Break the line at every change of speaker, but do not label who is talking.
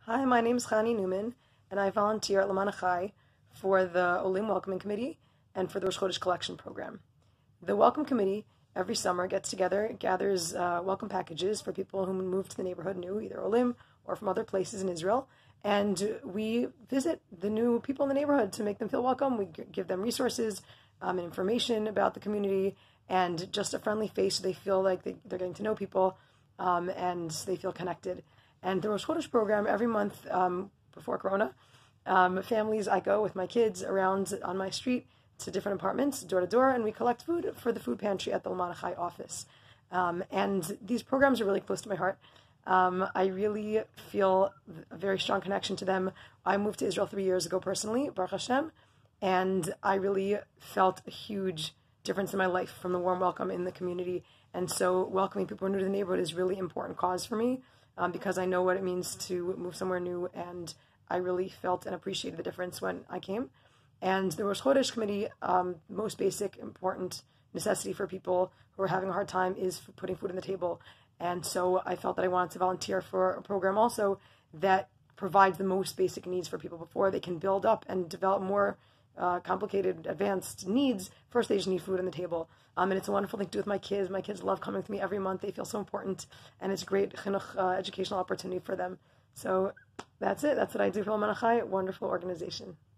Hi, my name is Chani Newman, and I volunteer at Lamana Chai for the Olim Welcoming Committee and for the Rosh Chodesh Collection Program. The Welcome Committee every summer gets together, gathers welcome packages for people who move to the neighborhood new, either Olim or from other places in Israel, and we visit the new people in the neighborhood to make them feel welcome. We give them resources and information about the community and just a friendly face so they feel like they're getting to know people and they feel connected. And the Rosh Chodesh program, every month before Corona, families, I go with my kids around on my street to different apartments, door to door, and we collect food for the food pantry at the Lamana Chai office. And these programs are really close to my heart. I really feel a very strong connection to them. I moved to Israel 3 years ago personally, Baruch Hashem, and I really felt a huge difference in my life from the warm welcome in the community. And so welcoming people new to the neighborhood is really important cause for me. Because I know what it means to move somewhere new, and I really felt and appreciated the difference when I came. And the Rosh Chodesh Committee, most basic, important necessity for people who are having a hard time is for putting food on the table. And so I felt that I wanted to volunteer for a program also that provides the most basic needs for people before they can build up and develop more complicated, advanced needs. First, they just need food on the table. And it's a wonderful thing to do with my kids. My kids love coming to me every month. They feel so important, and it's a great chinuch, educational opportunity for them. So that's it. That's what I do for Lamana Chai. Wonderful organization.